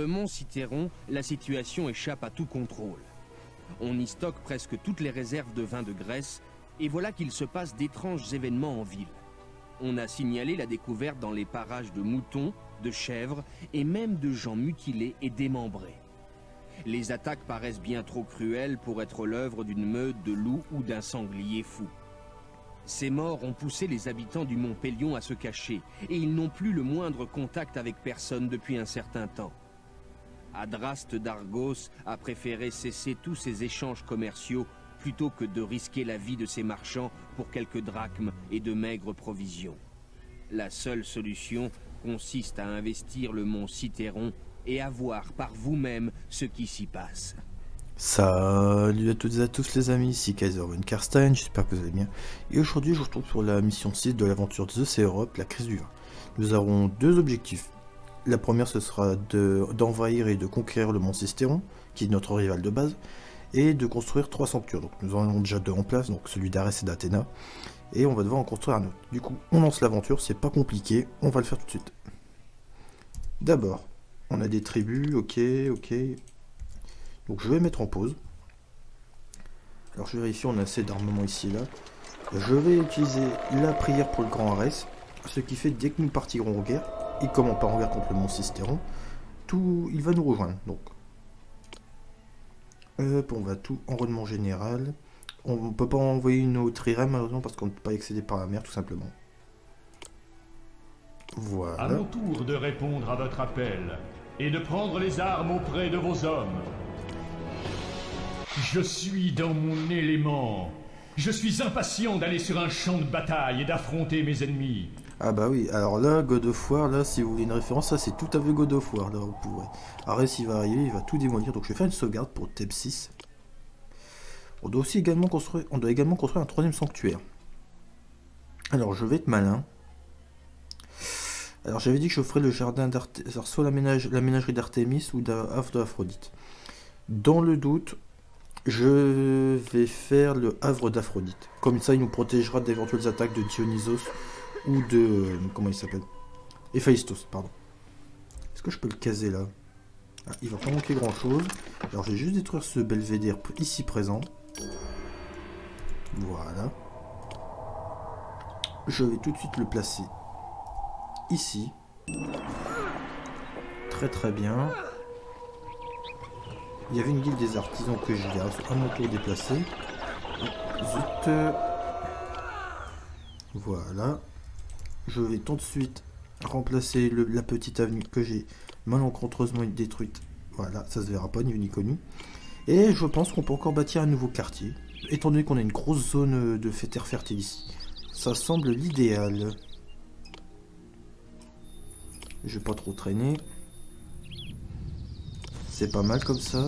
le mont Cithéron, la situation échappe à tout contrôle. On y stocke presque toutes les réserves de vin de Grèce, et voilà qu'il se passe d'étranges événements en ville. On a signalé la découverte dans les parages de moutons, de chèvres, et même de gens mutilés et démembrés. Les attaques paraissent bien trop cruelles pour être l'œuvre d'une meute de loups ou d'un sanglier fou. Ces morts ont poussé les habitants du mont Pélion à se cacher, et ils n'ont plus le moindre contact avec personne depuis un certain temps. Adraste d'Argos a préféré cesser tous ses échanges commerciaux plutôt que de risquer la vie de ses marchands pour quelques drachmes et de maigres provisions. La seule solution consiste à investir le mont Cithéron et à voir par vous-même ce qui s'y passe. Salut à toutes et à tous les amis, ici Kaiser von Karstein, j'espère que vous allez bien. Et aujourd'hui je vous retrouve sur la mission 6 de l'aventure The Europe, la crise du vin. Nous aurons deux objectifs. La première ce sera d'envahir et de conquérir le mont Cithéron, qui est notre rival de base, et de construire 3 sanctuaires. Donc nous en avons déjà 2 en place, donc celui d'Arès et d'Athéna, et on va devoir en construire un autre. Du coup on lance l'aventure, c'est pas compliqué, on va le faire tout de suite. D'abord, on a des tribus, ok. Donc je vais mettre en pause. Alors je vérifie, on a assez d'armement ici et là. Je vais utiliser la prière pour le grand Arès, ce qui fait dès que nous partirons en guerre, et comme on part en guerre contre le mont Cithéron, il va nous rejoindre. Donc, on va tout enrôlement général. On ne peut pas envoyer une autre trirème malheureusement parce qu'on ne peut pas accéder par la mer tout simplement. Voilà. À mon tour de répondre à votre appel et de prendre les armes auprès de vos hommes. Je suis dans mon élément. Je suis impatient d'aller sur un champ de bataille et d'affronter mes ennemis. Ah bah oui, alors là, God of War, là, si vous voulez une référence, ça c'est tout à fait God of War, là, vous pourrez. Arès, il va arriver, il va tout démolir, donc je vais faire une sauvegarde pour Thèbes 6. On doit également construire un 3e sanctuaire. Alors, je vais être malin. Alors, j'avais dit que je ferais le jardin d'Artémis, soit la ménagerie d'Artémis ou d'Aphrodite. Dans le doute, je vais faire le havre d'Aphrodite. Comme ça, il nous protégera d'éventuelles attaques de Dionysos ou de... comment il s'appelle? Héphaïstos, pardon. Est-ce que je peux le caser là? Ah, il va pas manquer grand chose. Alors je vais juste détruire ce belvédère ici présent. Voilà. Je vais tout de suite le placer ici. Très très bien. Il y avait une guilde des artisans que je garde à mon tour déplacé. Zut. Voilà. Je vais tout de suite remplacer la petite avenue que j'ai malencontreusement détruite. Voilà, ça se verra pas ni vu ni connu. Et je pense qu'on peut encore bâtir un nouveau quartier, étant donné qu'on a une grosse zone de terre fertile ici. Ça semble l'idéal. Je vais pas trop traîner. C'est pas mal comme ça.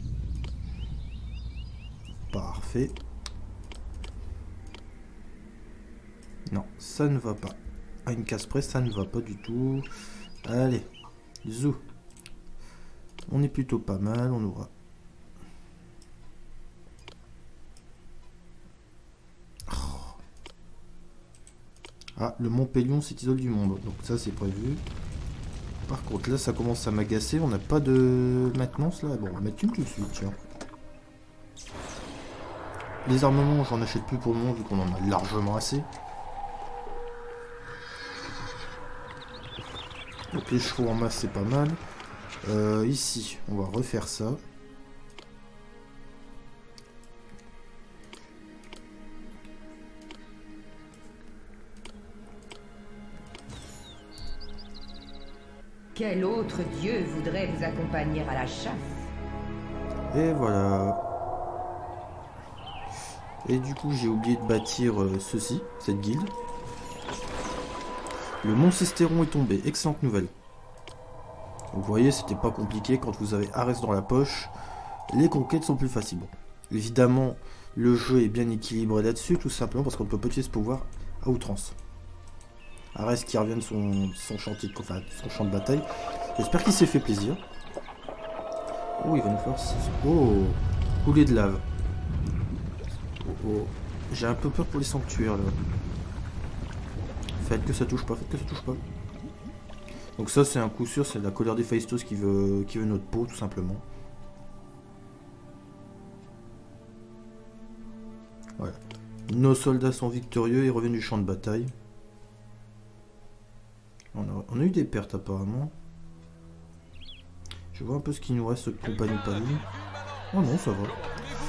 Parfait. Non, ça ne va pas. À une case près, ça ne va pas du tout. Allez, zou. On est plutôt pas mal, on aura. Oh. Ah, le mont Pélion s'isole du monde, donc ça c'est prévu. Par contre, là ça commence à m'agacer, on n'a pas de maintenance là. Bon, on va mettre une tout de suite, tiens. Les armements, j'en achète plus pour le moment vu qu'on en a largement assez. Donc les chevaux en masse c'est pas mal. Ici, on va refaire ça. Quel autre dieu voudrait vous accompagner à la chasse? Et voilà. Et du coup j'ai oublié de bâtir ceci, cette guilde. Le mont Cithéron est tombé, excellente nouvelle. Vous voyez, c'était pas compliqué, quand vous avez Arès dans la poche, les conquêtes sont plus faciles. Bon, évidemment, le jeu est bien équilibré là-dessus, tout simplement parce qu'on ne peut pas utiliser ce pouvoir à outrance. Arès qui revient de son chantier, enfin, son champ de bataille. J'espère qu'il s'est fait plaisir. Oh, il va nous faire... Oh, coulée de lave. Oh. J'ai un peu peur pour les sanctuaires, là. Faites que ça touche pas, faites que ça touche pas. Donc ça c'est un coup sûr, c'est la colère d'Héphaïstos qui veut notre peau tout simplement. Voilà. Nos soldats sont victorieux et reviennent du champ de bataille. On a eu des pertes apparemment. Je vois un peu ce qu'il nous reste de compagnie Paline. Oh non, ça va.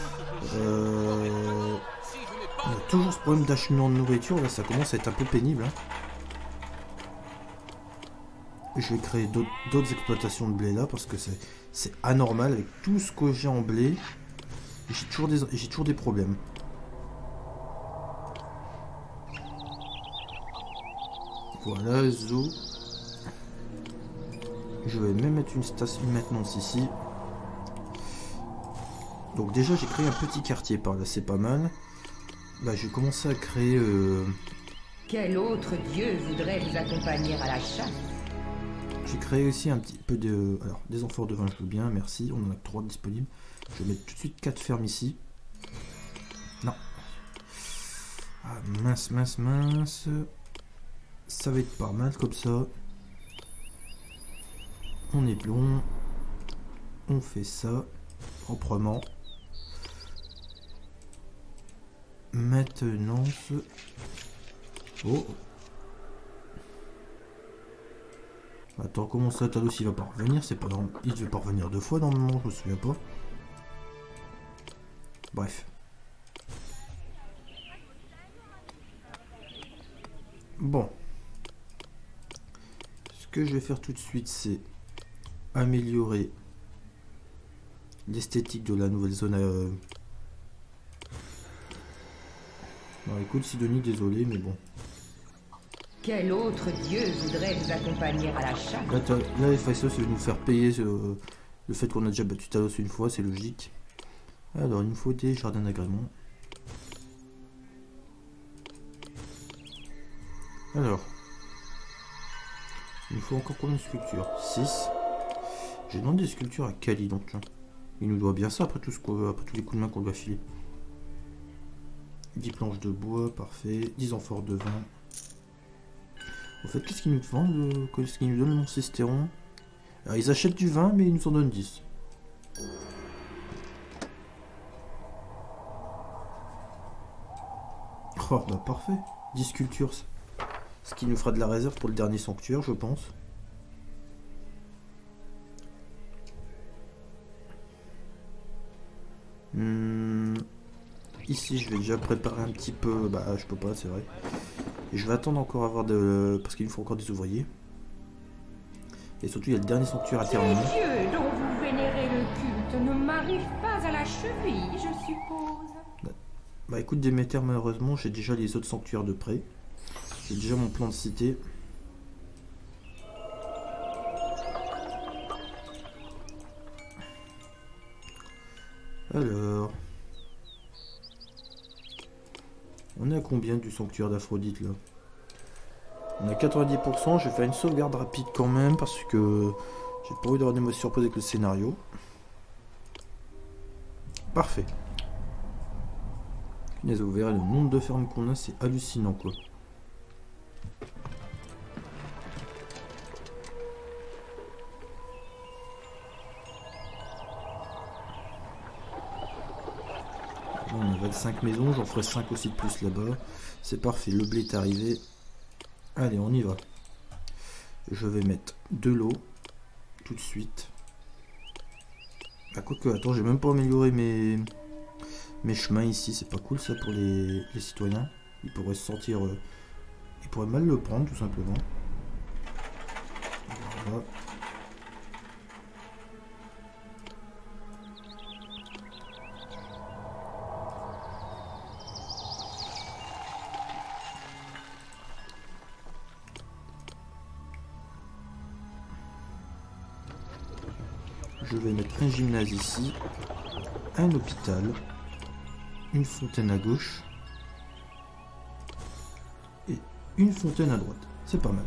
On a toujours ce problème d'acheminement de nourriture, là ça commence à être un peu pénible. Hein. Je vais créer d'autres exploitations de blé là parce que c'est anormal avec tout ce que j'ai en blé. J'ai toujours des problèmes. Voilà, zoo. Je vais même mettre une station de maintenance ici. Donc déjà j'ai créé un petit quartier par là, c'est pas mal. Bah je vais commencer à créer... Quel autre dieu voudrait vous accompagner à la chasse? J'ai créé aussi un petit peu de... Alors, des amphores de vin, je veux bien, merci. On en a 3 disponibles. Je vais mettre tout de suite 4 fermes ici. Non. Ah, mince, mince, mince. Ça va être pas mal comme ça. On est blond. On fait ça proprement. Maintenance. Oh. Attends, comment ça, Talos il va pas revenir? C'est pas normal. Il devait pas revenir 2 fois normalement, je me souviens pas. Bref. Bon. Ce que je vais faire tout de suite, c'est améliorer l'esthétique de la nouvelle zone. Bon, écoute, Sidonie, désolé, mais bon. Quel autre dieu voudrait vous accompagner à la chasse? Là Héphaïstos veut nous faire payer le fait qu'on a déjà battu Talos une fois, c'est logique. Alors, il nous faut des jardins d'agrément. Alors, il nous faut encore combien de sculptures? 6. J'ai demandé des sculptures à Kali, donc il nous doit bien ça après, après tous les coups de main qu'on lui a filé. 10 planches de bois, parfait. 10 amphores de vin. En fait, qu'est-ce qu'ils nous vendent? Qu'est-ce qu'ils nous donnent, mon cestéron? Alors, ils achètent du vin, mais ils nous en donnent 10. Oh, bah parfait. 10 sculptures. Ce qui nous fera de la réserve pour le dernier sanctuaire, je pense. Ici, je vais déjà préparer un petit peu... Bah, je peux pas, c'est vrai. Et je vais attendre encore avoir de... Parce qu'il nous faut encore des ouvriers. Et surtout, il y a le dernier sanctuaire à terminer. Ces dieux dont vous vénérez le culte ne m'arrivent pas à la cheville, je suppose. Bah écoute, Déméter, malheureusement, j'ai déjà les autres sanctuaires de près. J'ai déjà mon plan de cité. Alors... On est à combien du sanctuaire d'Aphrodite là? On a 90%, je vais faire une sauvegarde rapide quand même parce que j'ai pas envie d'avoir des mauvaises surprises avec le scénario. Parfait. Vous verrez le nombre de fermes qu'on a, c'est hallucinant quoi. On a 25 maisons, j'en ferai 5 aussi de plus là-bas. C'est parfait, le blé est arrivé. Allez, on y va. Je vais mettre de l'eau tout de suite. Ah, quoique, attends, j'ai même pas amélioré mes chemins ici. C'est pas cool ça pour les citoyens. Ils pourraient se sentir... ils pourraient mal le prendre tout simplement. Voilà. Je vais mettre un gymnase ici, un hôpital, une fontaine à gauche et une fontaine à droite. C'est pas mal.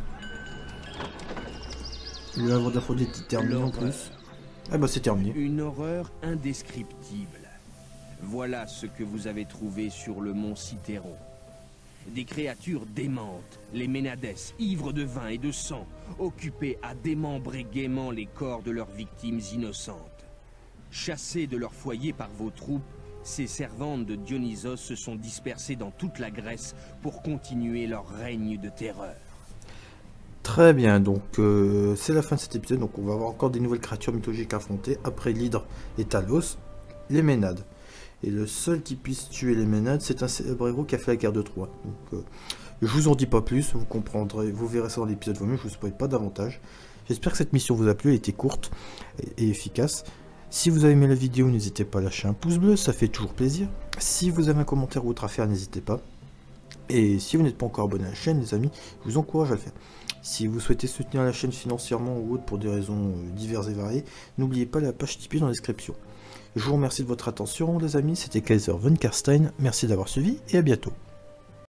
Le havre d'Aphrodite est terminé en plus. Ah bah c'est terminé. Une horreur indescriptible. Voilà ce que vous avez trouvé sur le mont Cithéron. Des créatures démentes, les Ménades, ivres de vin et de sang, occupés à démembrer gaiement les corps de leurs victimes innocentes. Chassées de leur foyer par vos troupes, ces servantes de Dionysos se sont dispersées dans toute la Grèce pour continuer leur règne de terreur. Très bien, donc c'est la fin de cet épisode, donc on va avoir encore des nouvelles créatures mythologiques affrontées, après l'hydre et Talos, les Ménades. Et le seul qui puisse tuer les Ménades, c'est un célèbre héros qui a fait la guerre de Troie. Donc je vous en dis pas plus, vous comprendrez, vous verrez ça dans l'épisode vous-même, je vous spoil pas davantage. J'espère que cette mission vous a plu, elle était courte et efficace. Si vous avez aimé la vidéo, n'hésitez pas à lâcher un pouce bleu, ça fait toujours plaisir. Si vous avez un commentaire ou autre à faire, n'hésitez pas. Et si vous n'êtes pas encore abonné à la chaîne, les amis, je vous encourage à le faire. Si vous souhaitez soutenir la chaîne financièrement ou autre pour des raisons diverses et variées, n'oubliez pas la page Tipeee dans la description. Je vous remercie de votre attention, les amis, c'était Kaiser von Karstein, merci d'avoir suivi et à bientôt.